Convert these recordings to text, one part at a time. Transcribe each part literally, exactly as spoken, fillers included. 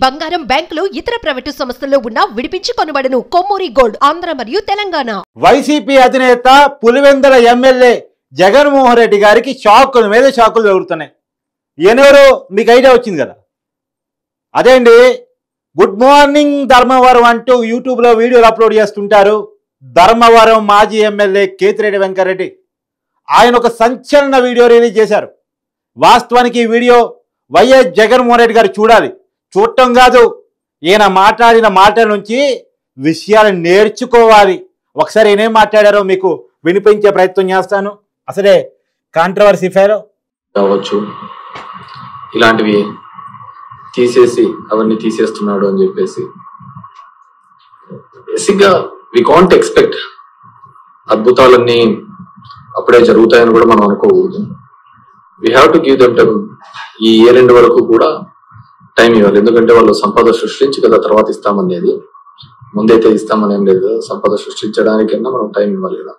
బంగారం, బ్యాంకులు, ఇతర ప్రైవేటు సంస్థల్లో ఉన్న విడిపించి కొనబడును. కొమ్మూరి గోల్డ్, ఆంధ్ర మరియు తెలంగాణ. వైసీపీ అధినేత పులివెందుల ఎమ్మెల్యే జగన్మోహన్ రెడ్డి గారికి షాకుల మీద షాకులు జరుగుతున్నాయి. ఎనవరో మీకు ఐడియా వచ్చింది కదా, అదే అండి గుడ్ మార్నింగ్ ధర్మవరం అంటూ యూట్యూబ్లో వీడియోలు అప్లోడ్ చేస్తుంటారు ధర్మవరం మాజీ ఎమ్మెల్యే కేతిరెడ్డి వెంకరెడ్డి. ఆయన ఒక సంచలన వీడియో రిలీజ్ చేశారు. వాస్తవానికి ఈ వీడియో వైఎస్ జగన్మోహన్ రెడ్డి గారు చూడాలి. చూడటం కాదు, ఈయన మాట్లాడిన మాటల నుంచి విషయాలు నేర్చుకోవాలి. ఒకసారి ఈయనేం మాట్లాడారో మీకు వినిపించే ప్రయత్నం చేస్తాను. అసలే కాంట్రవర్సీ ఫెలో కావచ్చు, ఇలాంటివి తీసేసి అవన్నీ తీసేస్తున్నాడు అని చెప్పేసి బేసిక్గా వి కాంట్ ఎక్స్పెక్ట్ అద్భుతాలన్నీ అప్పుడే జరుగుతాయని కూడా మనం అనుకోకూడదు. We have to give them time. ఈ ఇయర్ ఎండ్ వరకు కూడా టైం ఇవ్వాలి. ఎందుకంటే వాళ్ళు సంపద సృష్టించి కదా తర్వాత ఇస్తామనేది, ముందైతే ఇస్తామని ఏం లేదు కదా. సంపద సృష్టించడానికైనా మనం టైం ఇవ్వాలి కదా.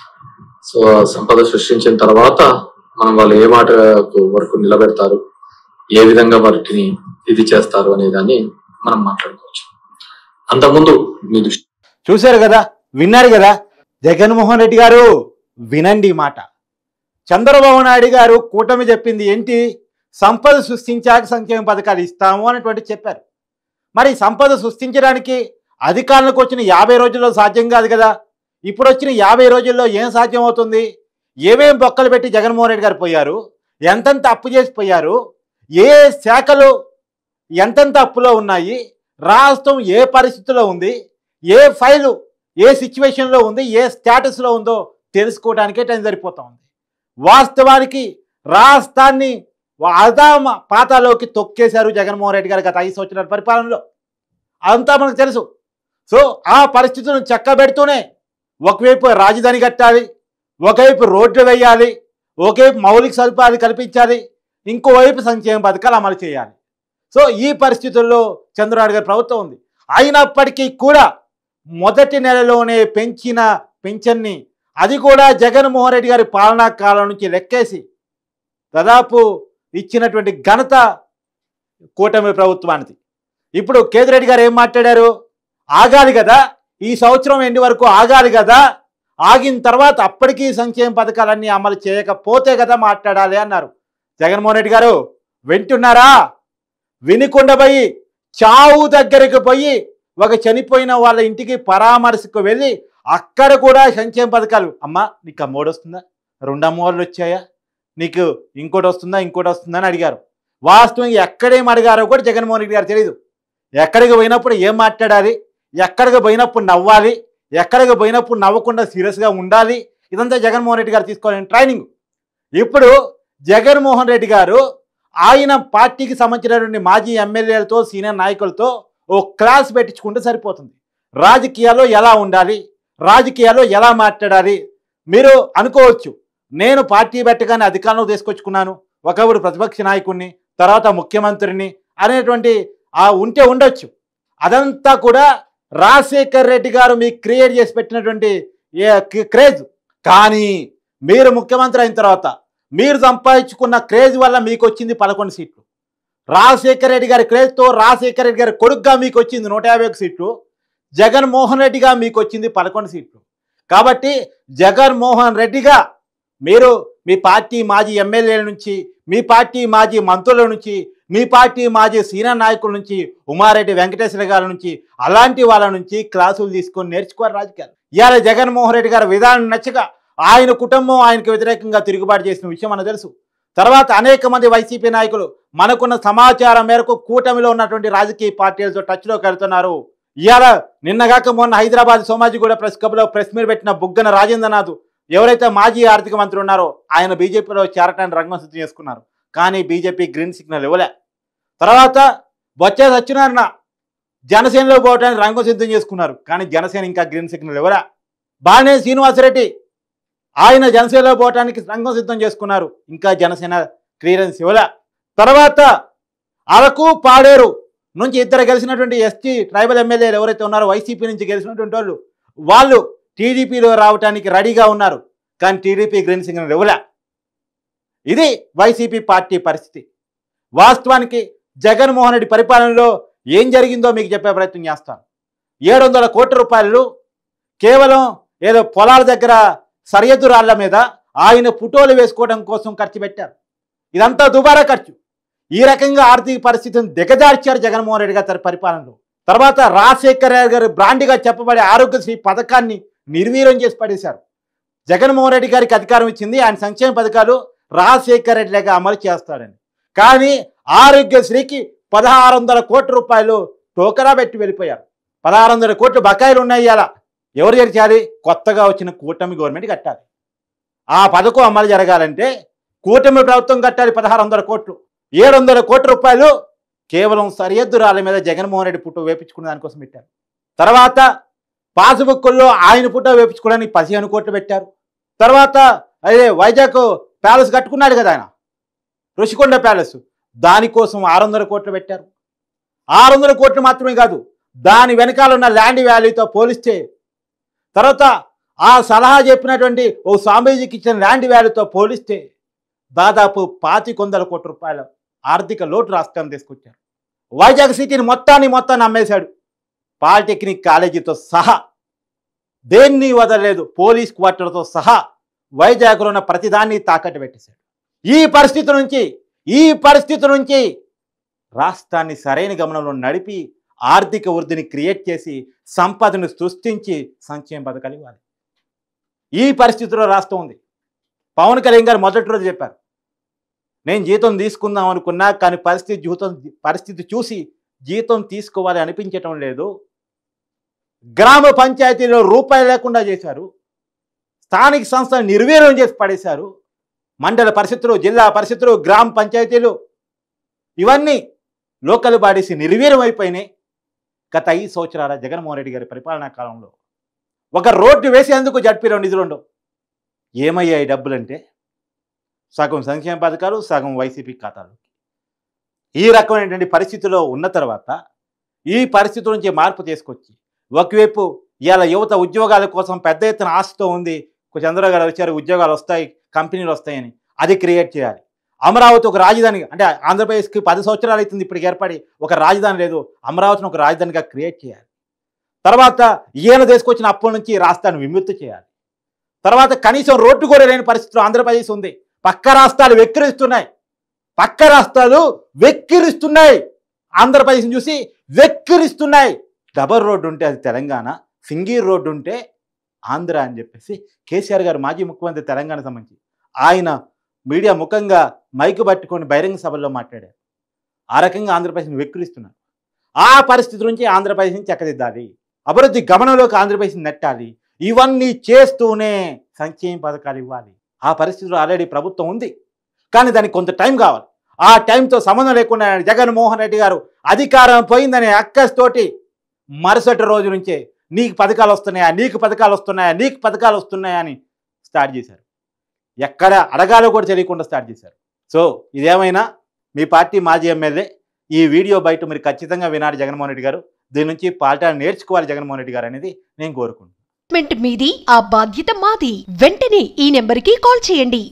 సో ఆ సంపద సృష్టించిన తర్వాత మనం వాళ్ళు ఏ మాట వరకు నిలబెడతారు, ఏ విధంగా వాటిని ఇది చేస్తారు అనే దాన్ని మనం మాట్లాడుకోవచ్చు. అంతకుముందు మీ దృష్టి చూశారు కదా, విన్నారు కదా. జగన్మోహన్ రెడ్డి గారు వినండి మాట. చంద్రబాబు నాయుడు గారు కూటమి చెప్పింది ఏంటి? సంపద సృష్టించాక సంక్షేమ పథకాలు ఇస్తాము అనేటువంటి చెప్పారు. మరి సంపద సృష్టించడానికి అధికారులకు వచ్చిన యాభై రోజుల్లో సాధ్యం కాదు కదా. ఇప్పుడు వచ్చిన యాభై రోజుల్లో ఏం సాధ్యం అవుతుంది? ఏమేం బొక్కలు పెట్టి జగన్మోహన్ రెడ్డి గారు పోయారు, ఎంతెంత అప్పు చేసిపోయారు, ఏ శాఖలు ఎంతెంత అప్పులో ఉన్నాయి, రాష్ట్రం ఏ పరిస్థితిలో ఉంది, ఏ ఫైలు ఏ సిచ్యువేషన్లో ఉంది, ఏ స్టేటస్లో ఉందో తెలుసుకోవడానికే టైం సరిపోతూ ఉంది. వాస్తవానికి రాష్ట్రాన్ని అదామ పాతాలోకి తొక్కేశారు జగన్మోహన్ రెడ్డి గారు గత ఐదు సంవత్సరాల పరిపాలనలో. అంతా మనకు తెలుసు. సో ఆ పరిస్థితులను చక్కబెడుతూనే ఒకవైపు రాజధాని కట్టాలి, ఒకవైపు రోడ్లు వేయాలి, ఒకవైపు మౌలిక సదుపాయాలు కల్పించాలి, ఇంకోవైపు సంక్షేమ పథకాలు అమలు చేయాలి. సో ఈ పరిస్థితుల్లో చంద్రబాబు గారి ప్రభుత్వం ఉంది. అయినప్పటికీ కూడా మొదటి నెలలోనే పెంచిన పెన్షన్ని, అది కూడా జగన్మోహన్ రెడ్డి గారి పాలనా కాలం నుంచి లెక్కేసి దాదాపు ఇచ్చినటువంటి ఘనత కూటమి ప్రభుత్వానికి. ఇప్పుడు కేతిరెడ్డి గారు ఏం మాట్లాడారు? ఆగాలి కదా, ఈ సంవత్సరం ఎండి వరకు ఆగాలి కదా, ఆగిన తర్వాత అప్పటికీ సంక్షేమ పథకాలన్నీ అమలు చేయకపోతే కదా మాట్లాడాలి అన్నారు. జగన్మోహన్ రెడ్డి గారు వింటున్నారా? వినకుండా పోయి చావు దగ్గరికి పోయి ఒక చనిపోయిన వాళ్ళ ఇంటికి పరామర్శకు వెళ్ళి అక్కడ కూడా సంక్షేమ పథకాలు, అమ్మా నీకు అమ్మోడు వస్తుందా, రెండు అమ్మోళ్ళు వచ్చాయా, నీకు ఇంకోటి వస్తుందా ఇంకోటి వస్తుందా అని అడిగారు. వాస్తవంగా ఎక్కడేం అడిగారో కూడా జగన్మోహన్ రెడ్డి గారు తెలియదు. ఎక్కడికి పోయినప్పుడు ఏం మాట్లాడాలి, ఎక్కడికి పోయినప్పుడు నవ్వాలి, ఎక్కడికి పోయినప్పుడు నవ్వకుండా సీరియస్గా ఉండాలి, ఇదంతా జగన్మోహన్ రెడ్డి గారు తీసుకోవాలని ట్రైనింగ్. ఇప్పుడు జగన్మోహన్ రెడ్డి గారు ఆయన పార్టీకి సంబంధించినటువంటి మాజీ ఎమ్మెల్యేలతో సీనియర్ నాయకులతో ఓ క్లాస్ పెట్టించుకుంటే సరిపోతుంది. రాజకీయాల్లో ఎలా ఉండాలి, రాజకీయాల్లో ఎలా మాట్లాడాలి. మీరు అనుకోవచ్చు, నేను పార్టీ పెట్టగానే అధికారంలో తీసుకొచ్చుకున్నాను, ఒకప్పుడు ప్రతిపక్ష నాయకుడిని, తర్వాత ముఖ్యమంత్రిని అనేటువంటి ఆ ఉంటే ఉండొచ్చు. అదంతా కూడా రాజశేఖర్ రెడ్డి గారు మీకు క్రియేట్ చేసి పెట్టినటువంటి క్రేజ్. కానీ మీరు ముఖ్యమంత్రి అయిన తర్వాత మీరు సంపాదించుకున్న క్రేజ్ వల్ల మీకు వచ్చింది పదకొండు సీట్లు. రాజశేఖర రెడ్డి గారి క్రేజ్తో రాజశేఖర రెడ్డి గారి కొడుకుగా మీకు వచ్చింది నూట యాభై ఒక సీట్లు, జగన్మోహన్ రెడ్డిగా మీకు వచ్చింది పదకొండు సీట్లు. కాబట్టి జగన్మోహన్ రెడ్డిగా మీరు మీ పార్టీ మాజీ ఎమ్మెల్యేల నుంచి, మీ పార్టీ మాజీ మంత్రుల నుంచి, మీ పార్టీ మాజీ సీనియర్ నాయకుల నుంచి, ఉమారెడ్డి వెంకటేశ్వర గారి నుంచి, అలాంటి వాళ్ళ నుంచి క్లాసులు తీసుకొని నేర్చుకోవాలి రాజకీయాలు. ఇవాళ జగన్మోహన్ రెడ్డి గారి విధానం నచ్చక ఆయన కుటుంబం ఆయనకు వ్యతిరేకంగా తిరుగుబాటు చేసిన విషయం మనకు తెలుసు. తర్వాత అనేక మంది వైసీపీ నాయకులు మనకున్న సమాచారం మేరకు కూటమిలో ఉన్నటువంటి రాజకీయ పార్టీలతో టచ్లోకి వెళ్తున్నారు. ఇవాళ నిన్నగాక మొన్న హైదరాబాద్ సోమాజిగూడ ప్రెస్ క్లబ్లో ప్రెస్ మీట్ పెట్టిన బుగ్గన రాజేంద్రనాథ్ ఎవరైతే మాజీ ఆర్థిక మంత్రి ఉన్నారో ఆయన బీజేపీలో చేరటానికి రంగం సిద్ధం చేసుకున్నారు. కానీ బీజేపీ గ్రీన్ సిగ్నల్ ఇవ్వలే. తర్వాత బొత్స సత్యనారాయణ జనసేనలో పోవడానికి రంగం సిద్ధం చేసుకున్నారు. కానీ జనసేన ఇంకా గ్రీన్ సిగ్నల్ ఇవ్వలే. బాలినేని శ్రీనివాసరెడ్డి ఆయన జనసేనలో పోవటానికి రంగం సిద్ధం చేసుకున్నారు. ఇంకా జనసేన క్లియరెన్స్ ఇవ్వలే. తర్వాత అరకు పాడేరు నుంచి ఇద్దరు గెలిచినటువంటి ఎస్టీ ట్రైబల్ ఎమ్మెల్యేలు ఎవరైతే ఉన్నారో వైసీపీ నుంచి గెలిచినటువంటి వాళ్ళు వాళ్ళు టీడీపీలో రావడానికి రెడీగా ఉన్నారు. కానీ టీడీపీ గ్రీన్ సిగ్నల్ ఇవ్వలే. ఇది వైసీపీ పార్టీ పరిస్థితి. వాస్తవానికి జగన్మోహన్ రెడ్డి పరిపాలనలో ఏం జరిగిందో మీకు చెప్పే ప్రయత్నం చేస్తాను. ఏడు వందల కోట్ల రూపాయలు కేవలం ఏదో పొలాల దగ్గర సరిహద్దు రాళ్ల మీద ఆయన ఫోటోలు వేసుకోవడం కోసం ఖర్చు పెట్టారు. ఇదంతా దుబారా ఖర్చు. ఈ రకంగా ఆర్థిక పరిస్థితిని దిగజార్చారు జగన్మోహన్ రెడ్డి గారి తన పరిపాలనలో. తర్వాత రాజశేఖర గారి బ్రాండ్గా చెప్పబడే ఆరోగ్యశ్రీ పథకాన్ని నిర్వీర్యం చేసి పడేశారు. జగన్మోహన్ రెడ్డి గారికి అధికారం ఇచ్చింది ఆయన సంక్షేమ పథకాలు రాజశేఖర రెడ్డి లాగా అమలు చేస్తాడని. కానీ ఆరోగ్యశ్రీకి పదహారు వందల కోట్ల రూపాయలు టోకరా పెట్టి వెళ్ళిపోయారు. పదహారు వందల కోట్లు బకాయిలు ఉన్నాయి. అలా ఎవరు చేర్చాలి? కొత్తగా వచ్చిన కూటమి గవర్నమెంట్ కట్టాలి. ఆ పథకం అమలు జరగాలంటే కూటమి ప్రభుత్వం కట్టాలి పదహారు వందల కోట్లు. ఏడు వందల కోట్ల రూపాయలు కేవలం సరిహద్దు రాళ్ళ మీద జగన్మోహన్ రెడ్డి ఫోటో వేపించుకునే దానికోసం పెట్టారు. తర్వాత పాస్బుక్ల్లో ఆయన ఫోటో వేపించుకోవడానికి పదిహేను కోట్లు పెట్టారు. తర్వాత అదే వైజాగ్ ప్యాలెస్ కట్టుకున్నాడు కదా ఆయన, రుషికొండ ప్యాలెస్, దానికోసం ఆరు వందల కోట్లు పెట్టారు. ఆరు వందల కోట్లు మాత్రమే కాదు, దాని వెనకాల ఉన్న ల్యాండ్ వాల్యూతో పోలిస్తే, తర్వాత ఆ సలహా చెప్పినటువంటి ఓ స్వామీజీకి ఇచ్చిన ల్యాండ్ వాల్యూతో పోలిస్తే దాదాపు పాతిక వందల కోట్ల రూపాయల ఆర్థిక లోటు రాష్ట్రాన్ని తీసుకొచ్చారు. వైజాగ్ సిటీని మొత్తాన్ని మొత్తాన్ని అమ్మేశాడు. పాలిటెక్నిక్ కాలేజీతో సహా దేన్ని వదలలేదు. పోలీస్ క్వార్టర్తో సహా వైజాగ్లో ఉన్న ప్రతిదాన్ని తాకట్టు పెట్టేశాడు. ఈ పరిస్థితి నుంచి ఈ పరిస్థితి నుంచి రాష్ట్రాన్ని సరైన గమనంలో నడిపి ఆర్థిక వృద్ధిని క్రియేట్ చేసి సంపదను సృష్టించి సంక్షేమ పథకాలు ఇవ్వాలి. ఈ పరిస్థితిలో రాష్ట్రం ఉంది. పవన్ కళ్యాణ్ గారు మొదటి రోజు చెప్పారు, నేను జీతం తీసుకుందాం అనుకున్నా కానీ పరిస్థితి జీతం పరిస్థితి చూసి జీతం తీసుకోవాలి అనిపించటం లేదు. గ్రామ పంచాయతీలో రూపాయి లేకుండా చేశారు. స్థానిక సంస్థలు నిర్వీర్యం చేసి పడేశారు. మండల పరిషత్తులు, జిల్లా పరిషత్తులు, గ్రామ పంచాయతీలు ఇవన్నీ లోకల్ బాడీస్ నిర్వీర్యం అయిపోయినాయి. గత ఐదు సంవత్సరాల జగన్మోహన్ రెడ్డి గారి పరిపాలనా కాలంలో ఒక రోడ్డు వేసేందుకు జడ్పీలో నిధులుండవు. ఏమయ్యాయి డబ్బులంటే సగం సంక్షేమ పథకాలు, సగం వైసీపీ ఖాతాలు. ఈ రకమైనటువంటి పరిస్థితిలో ఉన్న తర్వాత ఈ పరిస్థితి నుంచి మార్పు తీసుకొచ్చి ఒకవైపు ఇవాళ యువత ఉద్యోగాల కోసం పెద్ద ఎత్తున ఆశతో ఉంది. చంద్రబాబు గారు వచ్చారు, ఉద్యోగాలు వస్తాయి, కంపెనీలు వస్తాయని, అది క్రియేట్ చేయాలి. అమరావతి ఒక రాజధాని, అంటే ఆంధ్రప్రదేశ్కి పది సంవత్సరాలు అవుతుంది ఇప్పటికి ఏర్పడి, ఒక రాజధాని లేదు. అమరావతిని ఒక రాజధానిగా క్రియేట్ చేయాలి. తర్వాత ఈయన తీసుకొచ్చిన అప్పుల నుంచి రాష్ట్రాన్ని విముక్తి చేయాలి. తర్వాత కనీసం రోడ్డు కూడా లేని పరిస్థితిలో ఆంధ్రప్రదేశ్ ఉంది. పక్క రాష్ట్రాలు వెక్కిరిస్తున్నాయి పక్క రాష్ట్రాలు వెక్కిరిస్తున్నాయి ఆంధ్రప్రదేశ్ని చూసి వెక్కిరిస్తున్నాయి. డబల్ రోడ్డు ఉంటే అది తెలంగాణ, సింగీర్ రోడ్డు ఉంటే ఆంధ్ర అని చెప్పేసి కేసీఆర్ గారు మాజీ ముఖ్యమంత్రి తెలంగాణ సంబంధించి ఆయన మీడియా ముఖంగా మైకు పట్టుకొని బహిరంగ సభల్లో మాట్లాడారు. ఆ రకంగా ఆంధ్రప్రదేశ్ని వెక్కిరిస్తున్నారు. ఆ పరిస్థితి నుంచి ఆంధ్రప్రదేశ్ని చక్కదిద్దాలి, అభివృద్ధి గమనంలోకి ఆంధ్రప్రదేశ్ని నెట్టాలి. ఇవన్నీ చేస్తూనే సంక్షేమ పథకాలు ఇవ్వాలి. ఆ పరిస్థితిలో ఆల్రెడీ ప్రభుత్వం ఉంది, కానీ దానికి కొంత టైం కావాలి. ఆ టైంతో సంబంధం లేకుండా జగన్మోహన్ రెడ్డి గారు అధికారం పోయిందనే అక్కస్తోటి మరుసటి రోజు నుంచే నీకు పథకాలు వస్తున్నాయా నీకు పథకాలు వస్తున్నాయా నీకు పథకాలు వస్తున్నాయా అని స్టార్ట్ చేశారు. ఎక్కడ అడగాలో కూడా తెలియకుండా స్టార్ట్ చేశారు. సో ఇదేమైనా మీ పార్టీ మాజీ ఎమ్మెల్యే ఈ వీడియో బయట మీరు ఖచ్చితంగా వినాలి జగన్మోహన్ రెడ్డి గారు. దీని నుంచి పాఠాలు నేర్చుకోవాలి జగన్మోహన్ రెడ్డి గారు అనేది నేను కోరుకుంటున్నాను. మీది, ఆ బాధ్యత మాది. వెంటనే ఈ నెంబర్కి కాల్ చేయండి.